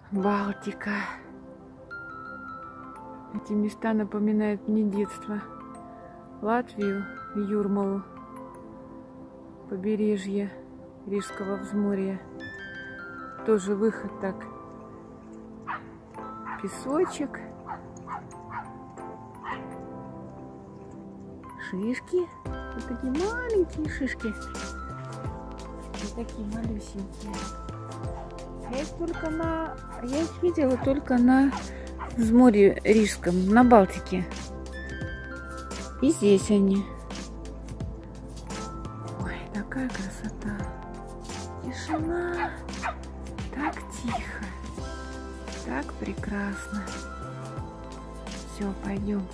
Балтика. Эти места напоминают мне детство. Латвию, Юрмалу, побережье Рижского взморья. Тоже выход так. Песочек. Шишки. Вот такие маленькие шишки. Вот такие малюсенькие. Я их видела только на взморье Рижском, на Балтике. И здесь они. Ой, такая красота. Тишина. Так тихо. Так прекрасно. Все, пойдем.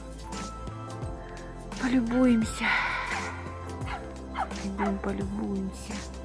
Полюбуемся. Пойдем полюбуемся.